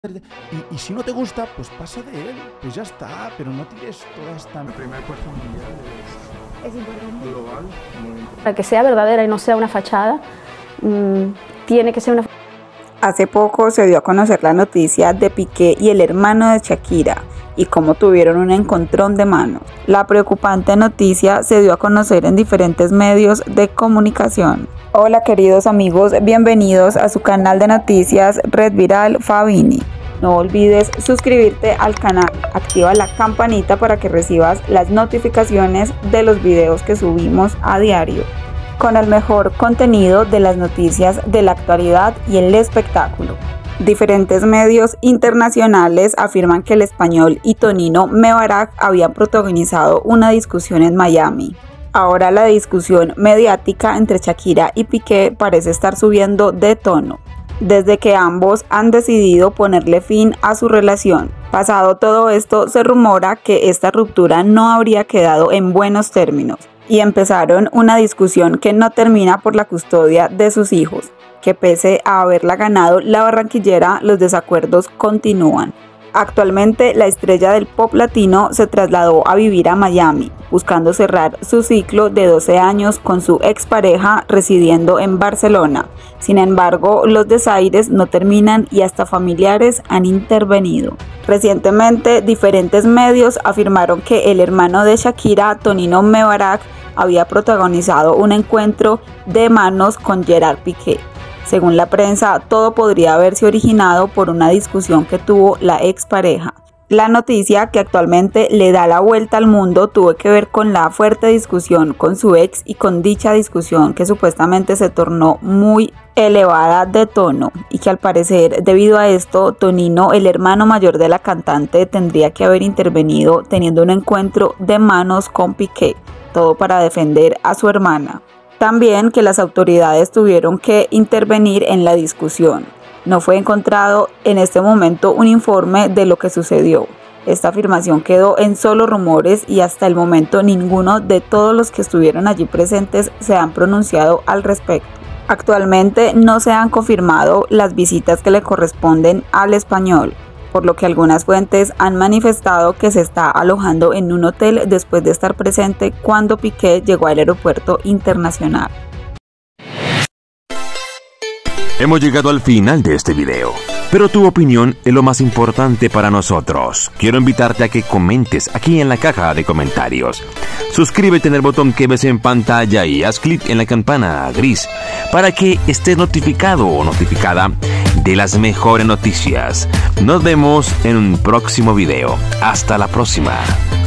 Y si no te gusta, pues pasa de él, pues ya está, pero no tires toda esta... La primera fuerza mundial Es importante. global, muy importante. Para que sea verdadera y no sea una fachada, tiene que ser una... Hace poco se dio a conocer la noticia de Piqué y el hermano de Shakira y cómo tuvieron un encontrón de manos. La preocupante noticia se dio a conocer en diferentes medios de comunicación. Hola queridos amigos, bienvenidos a su canal de noticias Red Viral Fabini. No olvides suscribirte al canal, activa la campanita para que recibas las notificaciones de los videos que subimos a diario, con el mejor contenido de las noticias de la actualidad y el espectáculo. Diferentes medios internacionales afirman que el español y Tonino Mebarak habían protagonizado una discusión en Miami. Ahora la discusión mediática entre Shakira y Piqué parece estar subiendo de tono, desde que ambos han decidido ponerle fin a su relación. Pasado todo esto, se rumora que esta ruptura no habría quedado en buenos términos y empezaron una discusión que no termina por la custodia de sus hijos, que pese a haberla ganado la barranquillera, los desacuerdos continúan. Actualmente la estrella del pop latino se trasladó a vivir a Miami, buscando cerrar su ciclo de 12 años con su expareja residiendo en Barcelona. Sin embargo, los desaires no terminan y hasta familiares han intervenido. Recientemente, diferentes medios afirmaron que el hermano de Shakira, Tonino Mebarak, había protagonizado un encuentro de manos con Gerard Piqué. Según la prensa, todo podría haberse originado por una discusión que tuvo la expareja. La noticia, que actualmente le da la vuelta al mundo, tuvo que ver con la fuerte discusión con su ex y con dicha discusión que supuestamente se tornó muy elevada de tono y que al parecer debido a esto Tonino, el hermano mayor de la cantante, tendría que haber intervenido teniendo un encuentro de manos con Piqué, todo para defender a su hermana. También que las autoridades tuvieron que intervenir en la discusión. No fue encontrado en este momento un informe de lo que sucedió. Esta afirmación quedó en solo rumores y hasta el momento ninguno de todos los que estuvieron allí presentes se han pronunciado al respecto. Actualmente no se han confirmado las visitas que le corresponden al español, por lo que algunas fuentes han manifestado que se está alojando en un hotel después de estar presente cuando Piqué llegó al aeropuerto internacional. Hemos llegado al final de este video, pero tu opinión es lo más importante para nosotros. Quiero invitarte a que comentes aquí en la caja de comentarios. Suscríbete en el botón que ves en pantalla y haz clic en la campana gris para que estés notificado o notificada de las mejores noticias. Nos vemos en un próximo video. Hasta la próxima.